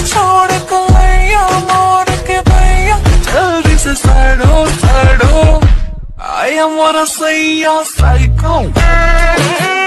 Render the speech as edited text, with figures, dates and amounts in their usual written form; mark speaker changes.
Speaker 1: छोड़ कलैया मोड़ के भैया जल्दी से साइड हो। I am what I say, you're psycho।